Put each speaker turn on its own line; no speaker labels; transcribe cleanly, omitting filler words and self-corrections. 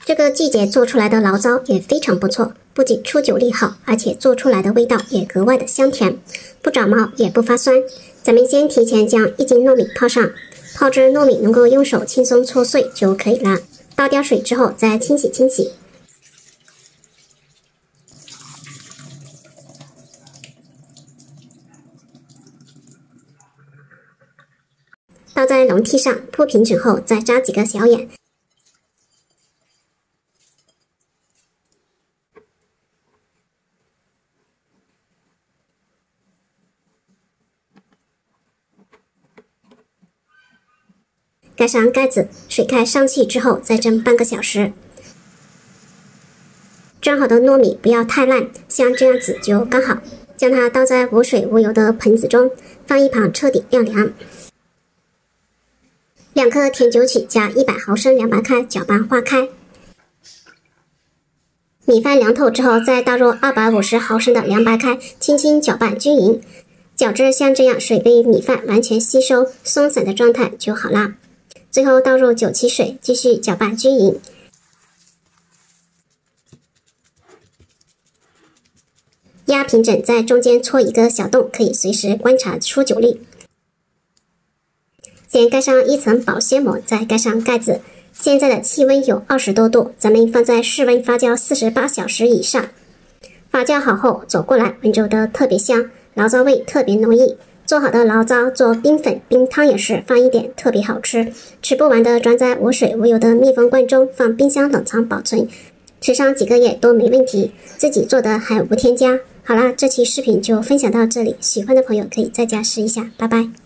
这个季节做出来的醪糟也非常不错，不仅出酒力好，而且做出来的味道也格外的香甜，不长毛也不发酸。咱们先提前将1斤糯米泡上，泡至糯米能够用手轻松搓碎就可以了。倒掉水之后再清洗清洗。倒在笼屉上铺平整后，再扎几个小眼。盖上盖子，水开上气之后再蒸半个小时。蒸好的糯米不要太烂，像这样子就刚好。将它倒在无水无油的盆子中，放一旁彻底晾凉。2克甜酒曲加100毫升凉白开，搅拌化开。米饭凉透之后，再倒入250毫升的凉白开，轻轻搅拌均匀，搅至像这样水被米饭完全吸收、松散的状态就好啦。最后倒入酒起水，继续搅拌均匀。压平整，在中间戳一个小洞，可以随时观察出酒力。先盖上一层保鲜膜，再盖上盖子。现在的气温有20多度，咱们放在室温发酵48小时以上。发酵好后走过来，闻着的特别香，醪糟味特别浓郁。做好的醪糟做冰粉、冰汤也是放一点特别好吃。吃不完的装在无水无油的密封罐中，放冰箱冷藏保存，吃上几个月都没问题。自己做的还无添加。好啦，这期视频就分享到这里，喜欢的朋友可以在家试一下，拜拜。